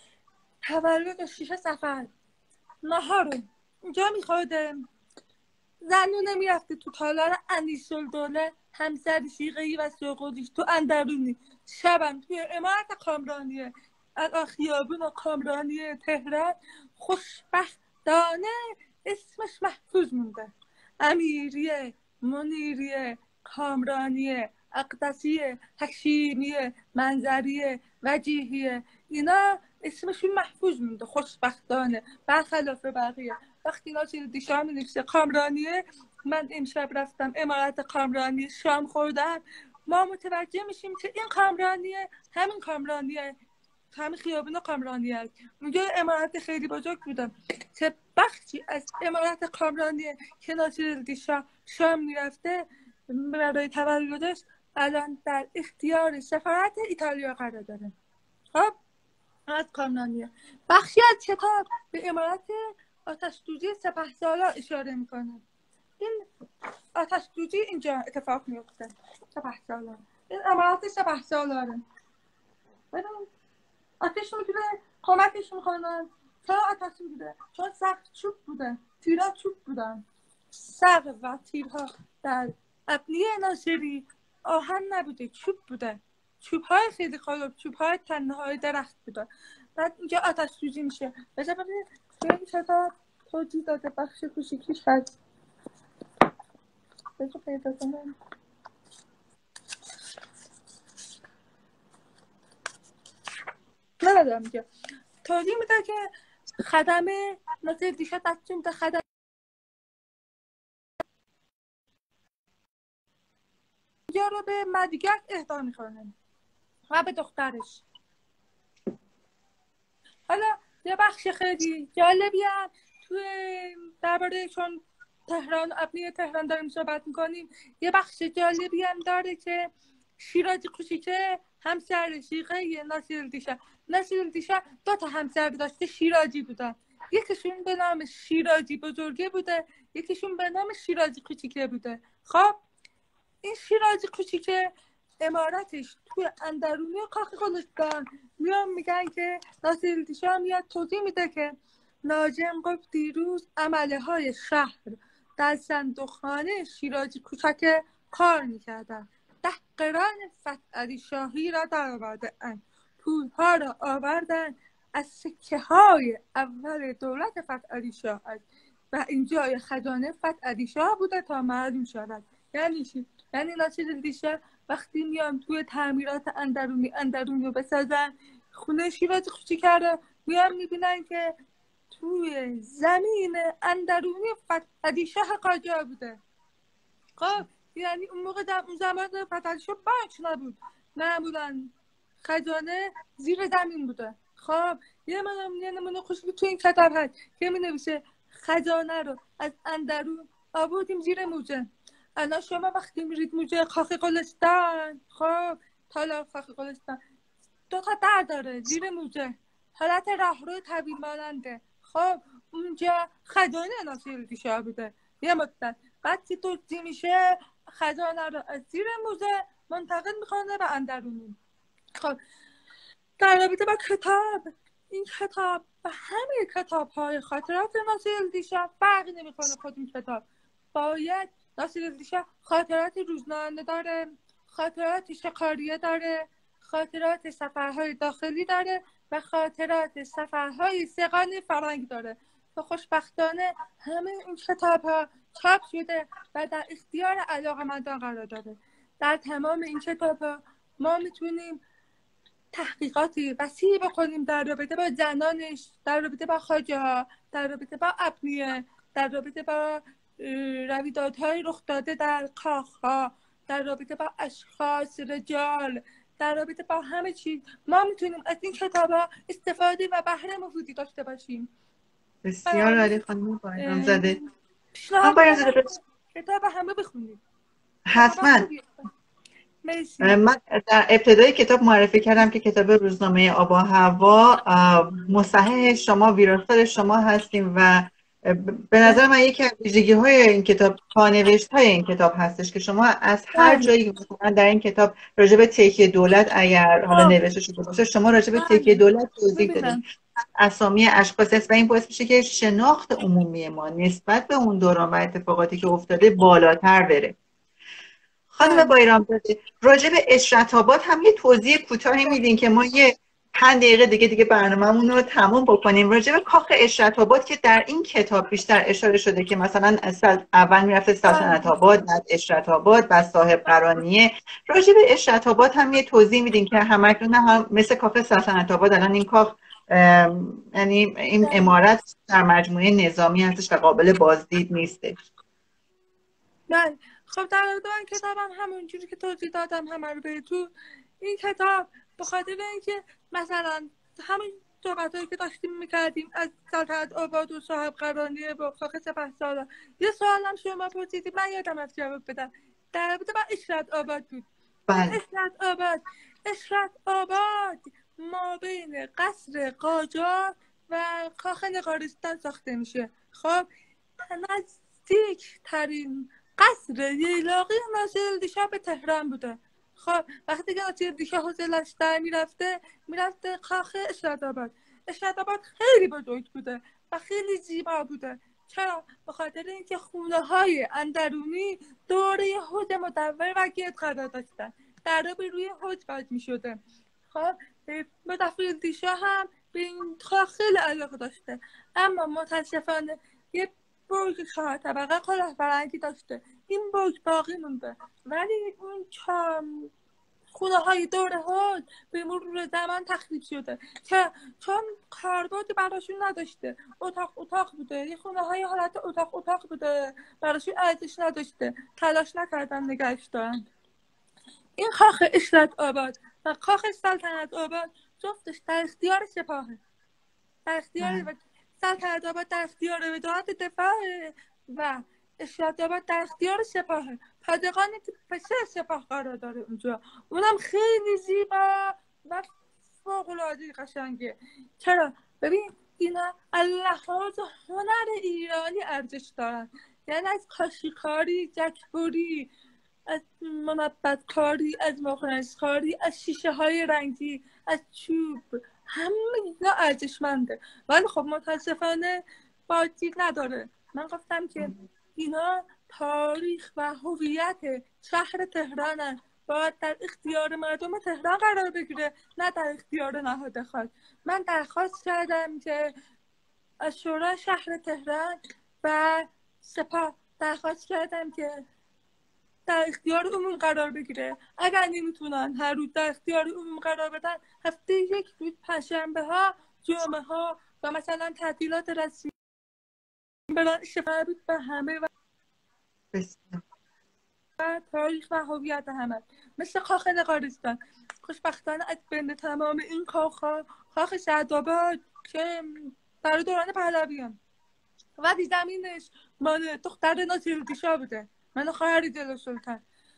تولد شش صفر نهار رو اینجا میخورده، زنونه میرفته تو تالار انیس‌الدوله همسر شیقه‌ای و سوقلیش تو اندرونی، شبم توی امارت کامرانیه الان خیابون کامرانی تهران خوشبختانه اسمش محفوظ مونده، امیریه، منیریه، کامرانیه، اقدسیه، حکیمیه، منظریه، وجیهیه، اینا اسمشون محفوظ مونده خوشبختانه برخلاف بقیه. وقتی ناصرالدین شاه می‌نویسه کامرانیه، من امشب رفتم امارت کامرانی شام خوردم، ما متوجه میشیم که این کامرانیه همین کامرانیه، همین خیابون کامرانیه است. اونجا امارت خیلی بزرگ بودم که بخشی از امارت کامرانیه که ناصرالدین شاه شام میرفته برای تولدش الان در اختیار سفارت ایتالیا قرار داره. خب از کامرانیه. بخشی از کتاب به امارت آتش‌سوزی سپهسالار اشاره میکنه. این آتش‌سوزی اینجا اتفاق میفته، سپهسالار، این امارت سپهسالاره. ببین آتش میگیره کمکش میکنن، چرا آتش میگیره؟ چون سقف چوب بوده، تیرها چوب بودن، سقف و تیرها در ابنیه ناصری آهن نبوده، چوب بوده، چوب های خیلی خالب، چوب های تنه های درخت بوده. بعد اینجا آتش سوزی میشه. بذار ببینید این چطور توضیح داده بخش کوچیکیش هست. بذار پیدا کنم. ندارم اینجا توضیح میده که خدمه ناصرالدین شاه تصمیم میده خدمه اینجا رو به مدیگرد اهدا میکنه و به دخترش. حالا یه بخش خیلی جالبی هم توی درباره چون تهران ابنیه تهران داریم صحبت میکنیم، یه بخش جالبی هم داره که شیرازی کوچیکه همسر شیقه ناصرالدین شاه، ناصرالدین شاه دو تا همسر داشته شیرازی بودن، یکیشون به نام شیرازی بزرگه بوده، یکیشون به نام شیرازی کوچیکه بوده. خب این شیرازی کوچیکه امارتش توی اندرونی کاخ گلستان میان میگن که ناصرالدین شاه میاد توضیح میده که ناجم گفت دیروز عمله های شهر در صندوقخانه شیرازی کوچک کار میکردن، ده قران فتحعلی شاهی را در آورده اند، پولها را آوردن از سکه های اول دولت فتحعلی شاه است و اینجای خزانه فتحعلی شاه بوده تا معلوم شود. یعنی چی؟ یعنی ناصرالدین شاه وقتی میان توی تعمیرات اندرونی اندرونی رو بسازن، خونه شیرازی کوچیک رو میان میبینن که توی زمین اندرونی فتحعلی شاه قاجار بوده. خب یعنی اون موقع در اون زمان فتحعلی شاه بانک نبود، معمولا خزانه زیر زمین بوده. خب یه نمونه یه نمونه خوشی تو این کتاب هست که می نویسه خزانه رو از اندرون آوردیم زیر موزه. الان شما وقتی میرید موزه کاخ گلستان، خب تالار کاخ گلستان دو تا در داره زیر موزه، حالت راهرو طویل ماننده. خب اونجا خزانه ناصرالدین شاه بوده یه مدت، بعد که دزدی میشه خزانه رو از زیر موزه منتقل میکنه به اندرونی. خب در رابطه با کتاب، این کتاب و همه کتاب های خاطرات ناصرالدین شاه فرقی نمیکنه. خود این کتاب باید ناصرالدین شاه خاطرات روزنامه داره، خاطرات شکاریه داره، خاطرات سفرهای داخلی داره و خاطرات سفرهای سگانی فرنگ داره و خوشبختانه همه این کتاب ها چاپ شده و در اختیار علاقه‌مندان قرار داره. در تمام این کتاب ها ما میتونیم تحقیقاتی وسیع بکنیم در رابطه با زنانش، در رابطه با خواجه ها، در رابطه با ابنیه، در رابطه با رویدادهای رخ داده در کاخ ها، در رابطه با اشخاص رجال، در رابطه با همه چیز ما میتونیم از این کتاب ها استفاده و بهره مفیدی داشته باشیم. بسیار عالی خانم بایرام زاده. خانم بایرام زاده کتاب همه بخونید حتما. من در ابتدای کتاب معرفی کردم که کتاب روزنامه آب و هوا مصحح شما، ویراستار شما هستیم و به نظر من یکی از ویژگی‌های این کتاب پانوشت‌های این کتاب هستش که شما از هر جایی مثلا در این کتاب راجع به تکیه دولت اگر حالا نوشته شده باشه شما راجع به تکیه دولت توضیح دادید، اسامی اشخاص است و این باعث میشه که شناخت عمومی ما نسبت به اون دوران و اتفاقاتی که افتاده بالاتر بره. خانم بایرام زاده راجع به اشرت آباد هم یه توضیح کوتاهی میدین که ما یه پنج دقیقه دیگه دیگه برنامه‌مون رو تموم بکنیم. راجع به کاخ اشرت آباد که در این کتاب بیشتر اشاره شده که مثلا اول میرفته سلطنت آباد، بعد اشرت آباد، بعد صاحب قرانیه. راجع به اشرت آباد هم یه توضیح میدین که همکنون هم مثل کاخ سلطنت آباد الان این کاخ یعنی این عمارت در مجموعه نظامی هستش و قابل بازدید نیستش. من خب در این کتابم همونجوری که توضیح دادم همه رو بهتون، این کتاب به خاطر اینکه مثلا همین صحبتایی که داشتیم میکردیم از سلطنت آباد و صاحب قرانیه و کاخ سپهسالار، یه سوالم شما پرسیدید من یادم از جواب بدم در رابطه با اشرت آباد بود. بله. اشرت آباد اشرت آباد ما بین قصر قاجار و کاخ نگارستان ساخته میشه. خب نزدیک ترین قصر ییلاقی ناصرالدین شاه به تهران بوده. خب وقتی که ناصرالدین شاه حوصله‌اش در میرفته میرفته کاخ اشرت آباد. اشرت آباد خیلی بزرگ بوده و خیلی زیبا بوده. چرا؟ به خاطر اینکه خونه های اندرونی دوره حوض مدور و گرد قرار داشتن، در به روی حوض باز میشده. خب ناصرالدین شاه هم به این کاخ خیلی علاقه داشته، اما متاسفانه یه برج چهار طبقه کلاه فرنگی داشته. این برج باقی مونده ولی اون چام خونه های دور حوض به مرور زمان تخریب شده. چرا؟ چون کاربردی براشون نداشته، اتاق اتاق بوده، یه خونه های حالت اتاق اتاق بوده، براشون ارزش نداشته، تلاش نکردن نگهش دارن. این کاخ اشرت آباد و کاخ سلطنت آباد جفتش در اختیار سپاهه، در اختیار سلطنت آباد در اختیار وزارت دفاع و اشرت آباد در اختیار سپاهه. پادگانی که پسر سپاه قرار داره اونجا، اونم خیلی زیبا و فوق‌العاده قشنگه. چرا؟ ببین اینا لحاظ هنر ایرانی ارزش دارن، یعنی از کاشیکاری، جکبوری، از منبت‌کاری، از مخنث‌کاری، از شیشه های رنگی، از چوب، همه اینا ارزشمنده ولی خب متاسفانه بازدید نداره. من گفتم که اینا تاریخ و هویت شهر تهرانن، باید در اختیار مردم تهران قرار بگیره نه در اختیار نهاد خاص. من درخواست کردم که از شورای شهر تهران و سپاه درخواست کردم که در اختیار عموم قرار بگیره. اگر نمیتونن هر روز در اختیار عموم قرار بدن، هفته یک روز پنجشنبه ها، جمعه ها و مثلا تعطیلات رسمی برای شفاعت به همه و تاریخ و هویت همه، مثل کاخ نگارستان. خوشبختانه از بین تمام این کاخ ها کاخ سعدآباد که در دوران پهلویان ولی زمینش مال دختر ناصرالدین شاه بوده، من و خواهر جلال سلطان.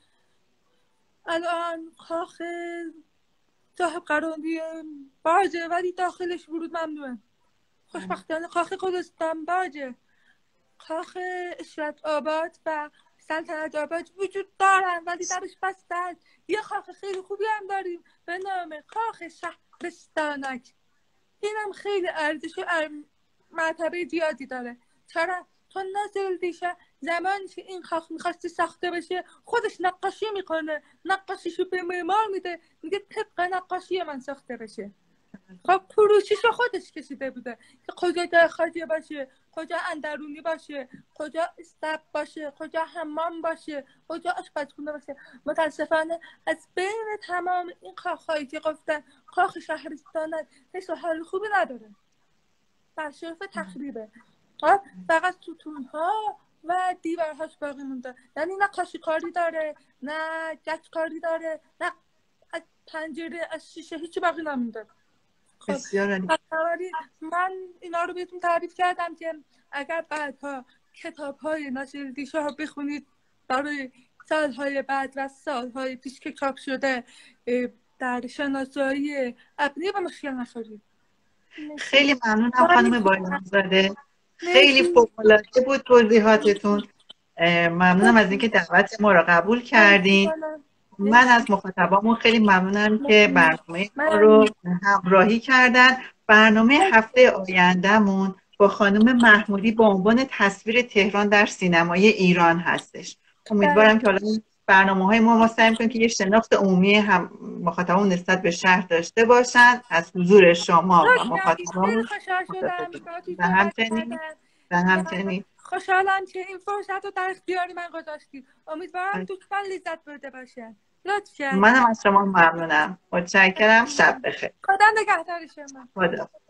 الان کاخ صاحب قراری باجه ولی داخلش ورود ممنوعه. خوشبختانه کاخ گلستان باجه، کاخ اشرت آباد و سلطنت آباد وجود دارن ولی درش بستن. یه کاخ خیلی خوبی هم داریم به نام کاخ شهرستانک، اینم خیلی ارزش و مرتبه زیادی داره. چرا؟ چون ناصرالدین شاه زمانی که این کاخ میخواسته ساخته بشه خودش نقاشی میکنه، نقاشیشو به معمار میده، میگه طبق نقاشی من ساخته بشه. خب پروشیشو خودش کشیده بوده که کجا جای خالی باشه، کجا اندرونی باشه، کجا استپ باشه، کجا حمام باشه، کجا آشپزخونه باشه. متاسفانه از بین تمام این کاخهایی که گفتن کاخ شهرستانک حس و حال خوبی نداره، در شرف تخریبه. فقط ستون‌ها و دیوارهاش باقی مونده، یعنی نه کاشی کاری داره، نه جک کاری داره، نه از پنجره از شیشه هیچی باقی نمونده. بسیار عالی. من اینا رو بهتون تعریف کردم که اگر بعدها کتاب‌های ناصرالدین شاه بخونید برای سال‌های بعد و سال‌های پیش که چاپ شده در شناسایی ابنی و مشکل نخورید. خیلی ممنونم خانم بایرام‌زاده، خیلی فوق‌العاده بود توضیحاتتون. ممنونم از اینکه دعوت ما رو قبول کردین. من از مخاطبامون خیلی ممنونم که برنامه ما رو همراهی کردن. برنامه هفته آیندهمون با خانم محمودی با عنوان تصویر تهران در سینمای ایران هستش. امیدوارم که حالا برنامه‌های ما ما سعی کنیم که یه شناخت عمومی هم مخاطبان نسبت به شهر داشته باشن. از حضور شما و مخاطبان و همچنین و همچنین خوشحالم که این فرصت رو در اختیار من گذاشتید. امیدوارم دوستان لذت برده باشن. لطفاً. منم از شما ممنونم. متشکرم. شب بخیر. خدا نگهدار شما. خدا.